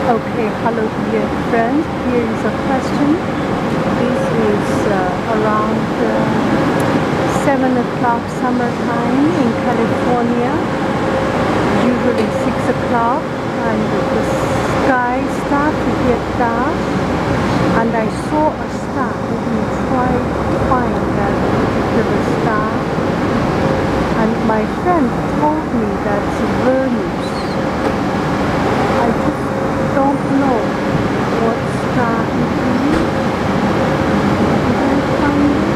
Okay, hello dear friends. Here is a question. This is around 7 o'clock summertime in California, usually 6 o'clock, and the sky starts to get dark, and I saw a star. Let me try to find that particular star, and my friend told me that's Venus. I just don't know what star it is. Did I find it?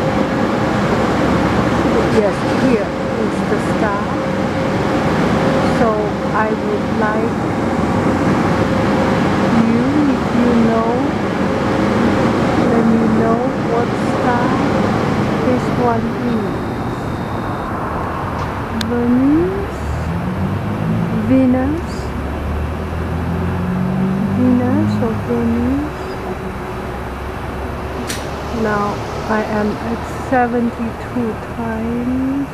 Yes, here is the star. So I would like you, if you know, let me know what star this one is. Venus or Venus. Now I am at 72 times.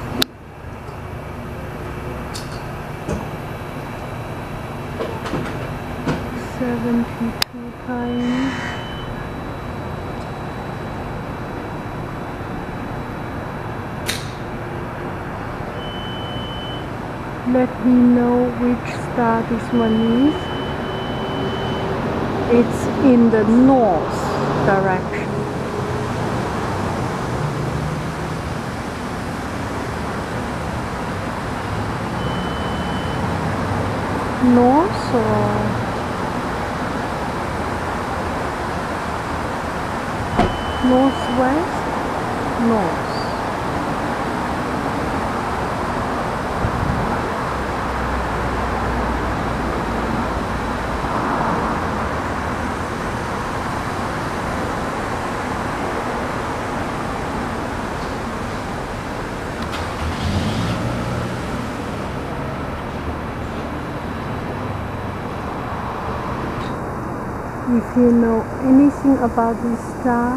Let me know which star this one is. It's in the north direction. North or northwest? North. If you know anything about this star,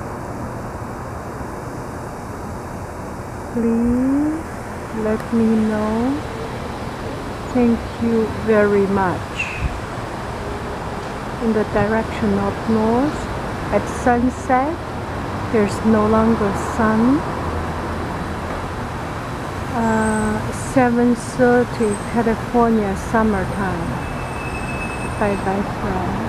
please let me know. Thank you very much. In the direction of north, at sunset, there's no longer sun. 7:30 California summertime. Bye bye friends.